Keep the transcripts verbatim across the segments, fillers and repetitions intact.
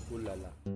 乌拉拉。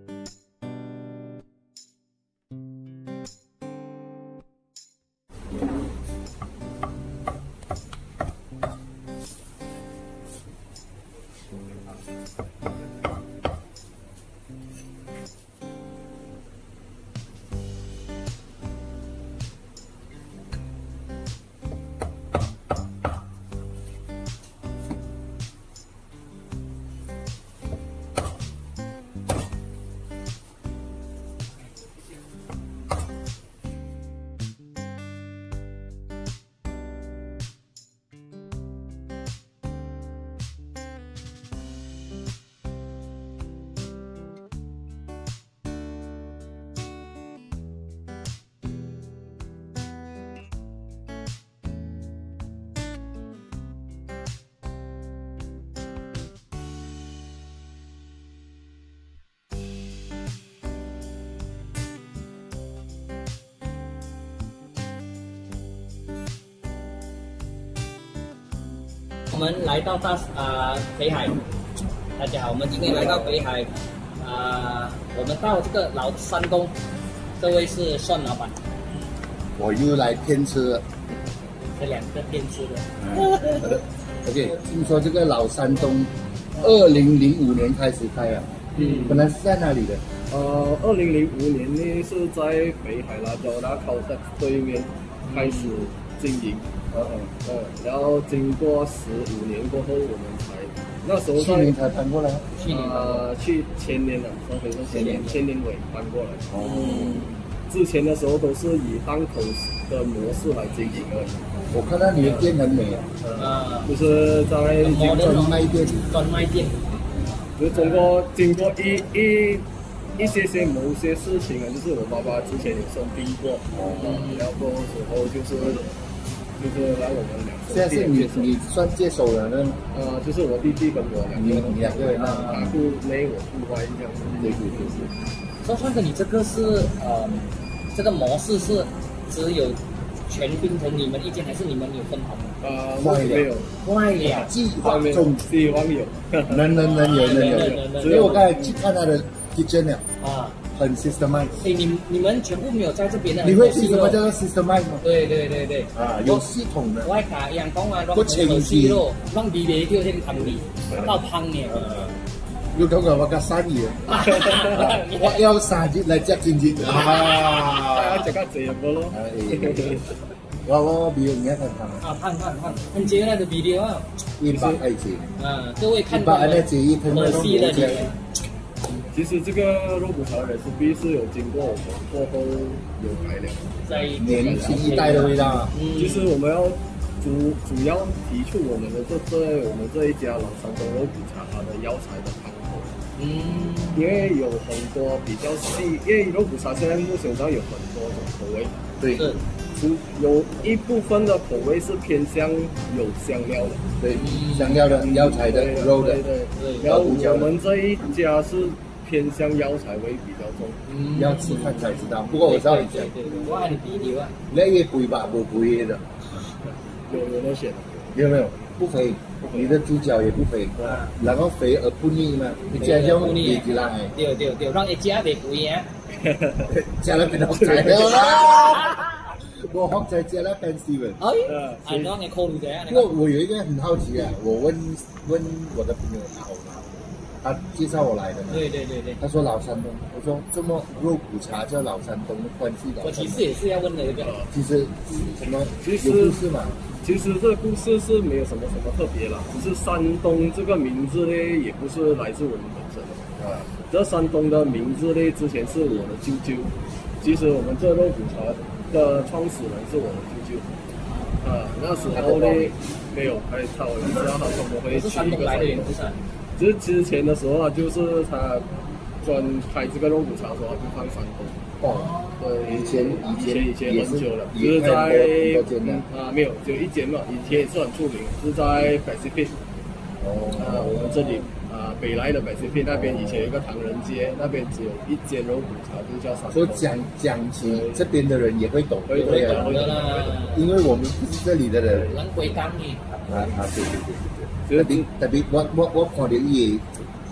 我们来到大啊、呃、北海，大家好，我们今天来到北海，啊、呃，我们到这个老山东，这位是算老板， 我又来骗吃了， 这两个骗吃的。 嗯、OK， 听说这个老山东，二零零五年开始开啊，嗯，本来是在哪里的？ 呃，二零零五年呢是在北海辣椒大烤的对面开始经营。嗯嗯，然后经过十五年过后，我们才那时候去年才搬过来， 去年呃去前年了，所以是前年前年尾搬过来。 哦， 之前的时候都是以档口的模式来经营而已。 我看到你的店很美啊， 呃，就是在专卖店， 专卖店， 就是通过经过一一一些些某些事情啊，就是我爸爸之前有生病过，嗯，然后时候就是。就是来我们两个。 现在是你你算接手了呢？ 呃，就是我弟弟跟我两个， 你两个人啊， 他不内我不外这样子。 对对对对。 说算哥，你这个是呃，这个模式是只有全槟城你们一间，还是你们有分行？ 呃，外没有， 外了， 计划中， 希望有， 能能能有能有，因为我刚才去看他的 kitchen 了啊。很 systemized， 所以你你们全部没有在这边的。 你会听什么叫做 systemized 吗？ 对对对对， 啊，有系统的。 我講人講啊，攞清晰咯，攞味味叫先噴味，到香嘅。 要講嘅我嘅生意，我有三日嚟接先至。 啊，大家食得正個咯。 我我美容嘢睇睇。 啊，看看看，很接那個 video 啊。 一百塊錢。 啊，各位看一百塊錢一天可惜了你。 其实这个肉骨茶的 recipe 是有经过我们过后有改良， 在年轻一代的味道。 嗯，其实我们要主主要提出我们的这对我们这一家老山东肉骨茶它的药材的汤头。嗯，因为有很多比较细，因为肉骨茶现在目前上有很多种口味。 对。 是。有一部分的口味是偏向有香料的， 对，香料的、药材的、肉的。 对对对。然后我们这一家是。偏向药材味比较重， 嗯，要吃饭才知道。不过我知道你讲， 对对对，我按你比例啊。 那也肥吧，不肥的。 有有那些， 有没有？不肥，你的猪脚也不肥，然后肥而不腻嘛。你加上野鸡啦， 对对对，让一加袂肥啊。 加了变好菜了。我好在加了 fancy 哎，哎，让你考虑的。 不过我有一个很好奇啊，我问问我的朋友他。他介绍我来的嘛？ 对对对对。 他说老山东，我说这么肉骨茶叫老山东的关系的。 我其实也是要问的这个。 其实什么？ 其实有故事嘛？ 其实这个故事是没有什么什么特别啦，只是山东这个名字呢，也不是来自我们本身的。啊，这山东的名字呢，之前是我的舅舅。其实我们这肉骨茶的创始人是我的舅舅。啊，那时候呢，没有，还他我知道他怎么会去一个山东。其实之前的时候啊，就是他专开这个肉骨茶的时候，就放山东。 哦，对，以前以前以前很久了，就是在啊没有，就一间嘛，以前也是很出名，是在 Pacific。哦，啊，我们这里啊北来的 Pacific 那边以前有一个唐人街，那边只有一间肉骨茶，就叫山东。 所以讲讲起这边的人也会懂， 会会懂的啦， 因为我们不是这里的人。 人归港的。 啊啊，对对对对对。特别特别，我我我看到伊，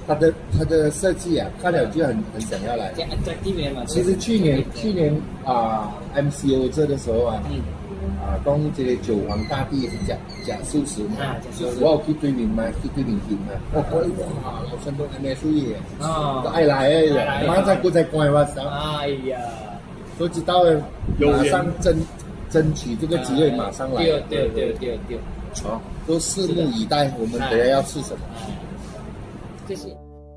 它的它的设计啊，看了就很很想要来。 这 attractive 嘛。 其实去年去年啊、呃、M C O 这的时候啊，嗯，啊讲这个九皇大帝是假假素食嘛， 啊，假素食。 我有去对面嘛，去对面见嘛，我講哇，老山東係咩水嘢？ 哦， 都愛來誒，馬上過在關我手。 哎呀， 都知道馬上爭爭取這個機會，馬上來。 對對對對對。 好，都拭目以待，我們等下要吃什麼？ 謝謝。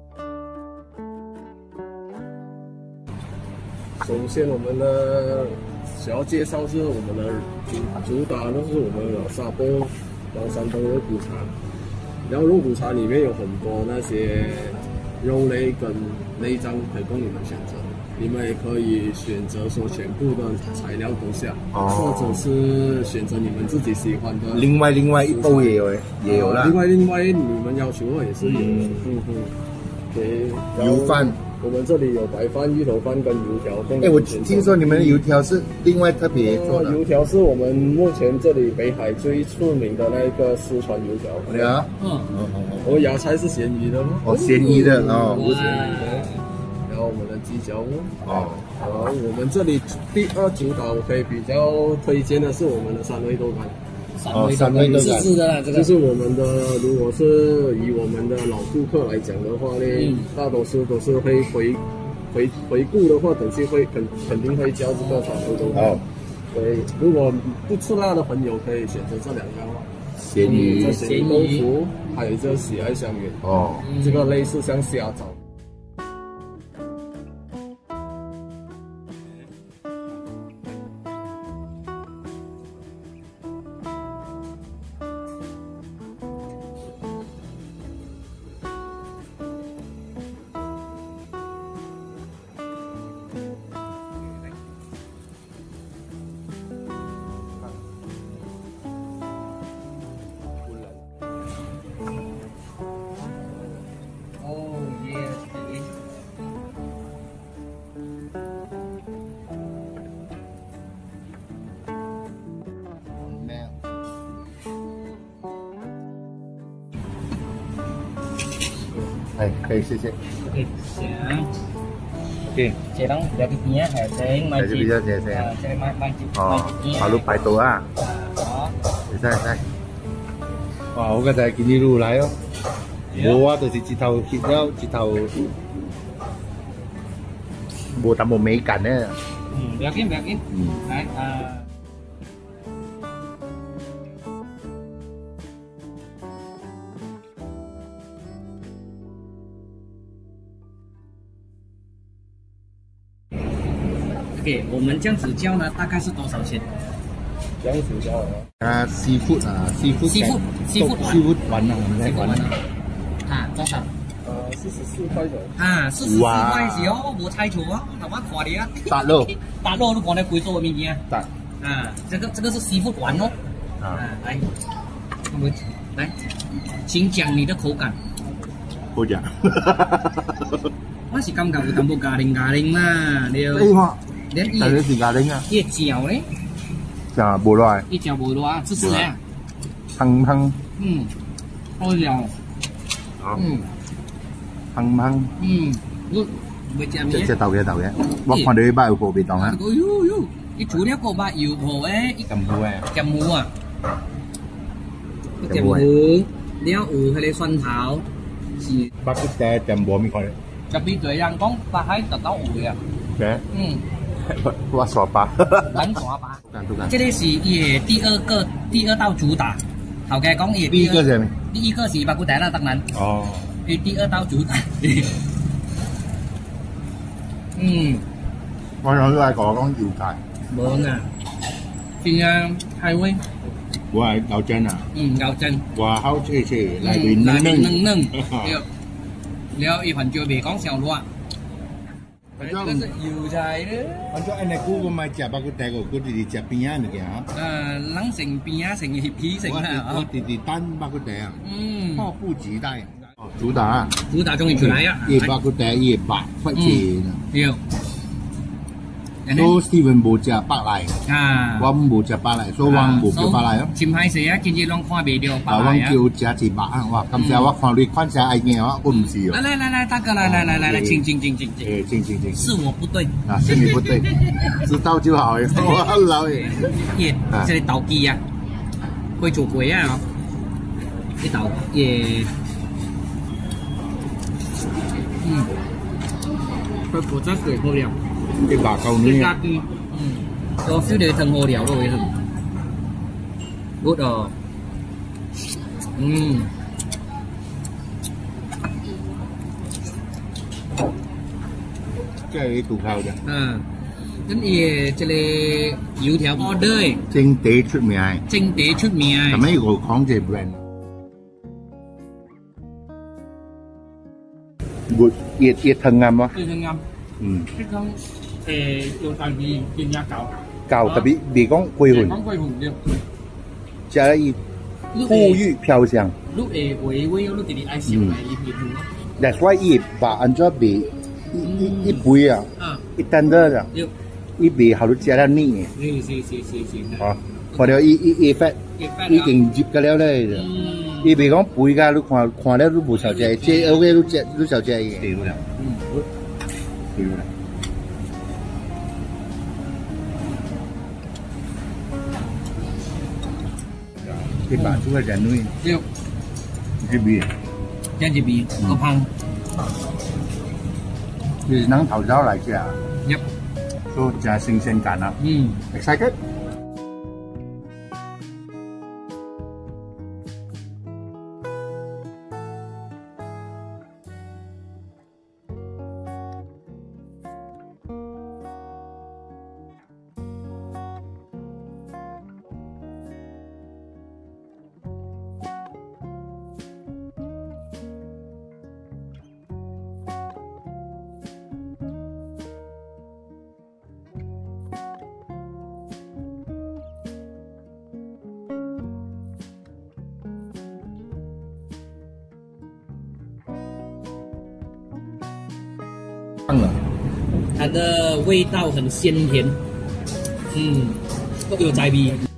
首先，我們的想要介紹是我們的主主打，那是我們的沙煲老山東肉骨茶。然後肉骨茶裡面有很多那些肉類跟內臟可以供你們選擇，你們也可以選擇說全部的材料都下，哦、或者是選擇你們自己喜歡的。 另外另外一煲也有也有啦。 另外另外你們要求的話也是有的。嗯嗯嗯。給油飯。 我們這裡有白飯、芋頭飯跟油條。 哎，我聽說你們的油條是另外特別做的。 油條是我們目前這裡北海最出名的那個四川油條。 對啊， 嗯，我芽菜是鹹魚的嗎？ 哦，鹹魚的哦， 不是鹹魚的。然後我們的雞腳哦，然後我們這裡第二主打，我可以比較推薦的是我們的三味豆乾。 哦，三味豆乾是的啦，這個就是我們的，如果是以我們的老顧客來講的話呢，嗯、大多數都是會回回回顧的話，等級會肯肯定會叫這個三味豆乾。哦，對，如果不吃辣的朋友可以選擇這兩樣。 鹹魚、 鹹魚豆腐，還有這喜愛香魚。哦，這個類似像蝦餃。 哎，可以，謝謝。 OK， 行。 OK。 這檔比較邊啊，係整買幾？ 比較謝謝。 啊，這買買幾？ 哦，跑路擺到啊。 好。 會使會使。哇，我剛才見你路來哦。我啊，就是一頭翕了，一頭無淡無美感呢。 嗯，不要緊，不要緊。嗯。來啊。OK， 我們這樣子叫呢，大概是多少錢？ 這樣子叫啊，seafood 啊，seafood，seafood，seafood 丸啊，我們在玩啊。 啊，多少？ 呃，四十四塊錢。 啊，四十四塊錢哦，冇猜錯啊，頭先看你啊。 大肉。 大肉，你講的貴州的物件。 大。 啊，這個這個是 seafood 丸哦。啊，來，我們來，請講你的口感。 好講。 我是感覺有淡薄咖喱咖喱嘛，你要。 但係是咖喱啊！ 一嚼咧， 嚼無耐， 一嚼無耐，試試啊！ 香香， 嗯，好嚼，嗯， 香香， 嗯，我未食咩？ 即係豆嘅豆嘅，我看到你把油泡味道啊！ 喲喲，你煮了個把油泡誒， 咁好誒， 咁好啊！咁好，了有迄個蒜頭，是巴骨茶咁冇咩看咧？ 就比對人講，八海特到有嘅， 嘅， 嗯。 我耍吧， 冷耍吧。這裡是伊第二個第二道主打，頭家講伊。第一個是咩？第一個是巴骨茶啦，當然。哦。伊第二道主打。嗯。 我想嚟講講油菜。 冇啊，邊啊開胃。 我係牛筋啊。嗯， 牛筋。 哇，好脆脆，內邊嫩嫩。 嫩嫩。了，了，伊份就未講上路啊。這個是油菜咧。 我做安尼久我買食巴骨茶個，佢哋哋食邊啊物件啊？ 誒，冷成邊啊，成皮皮成啊！ 我哋哋單巴骨茶啊。 嗯。迫不及待。 哦，主打。主打終於出來啊！ 一巴骨茶一百塊錢。 有。 都 Steven 無食白奶， 啊， 我無食白奶，所以我無叫白奶咯。 真歹勢啊，今日攏看袂到白啊， 奶啊。 我叫食一白啊，哇！咁時我看你看起來愛驚我，我唔是哦。 來來來來，大哥來來來來來，請請請請請。 誒，請請請。 是我不對。 啊，是你不對，知道就好誒。我老誒。 耶，這個豆雞啊，貴做貴啊！呢豆耶，嗯，佢果真水好料。 啲白夠呢呢？ 家雞，嗯，我 feel 到湯好料嗰位係，good 哦，嗯， 即係啲杜烤嘅。 嗯，咁嘢即係油條 order， 蒸地出名， 蒸地出名， 咁樣個講隻 brand。good 熱熱騰啱啊！ 最啱， 嗯， 即講誒用大魚變一嚿， 教特別別講貴魂， 講貴紅料， 加了一富裕飄香。 碌誒微微碌啲啲愛笑嚟一片咯。 That's why 伊把安怎備一一一杯啊， 啊， 一單的啊， 要， 伊備好多加了腻是是是是是。 啊，或者伊伊伊發已經接咗了咧。 嗯。 伊別講杯㗎，你看看了都無少食，這後尾都食都少食嘅。對啦， 嗯， 對啦。啲白豬嘅人類， 要， 這邊， 這樣子比個胖。 你能頭早嚟食， 入， 都真新鮮感啊！ 嗯 ，excited。它的味道很鲜甜，嗯，有在味。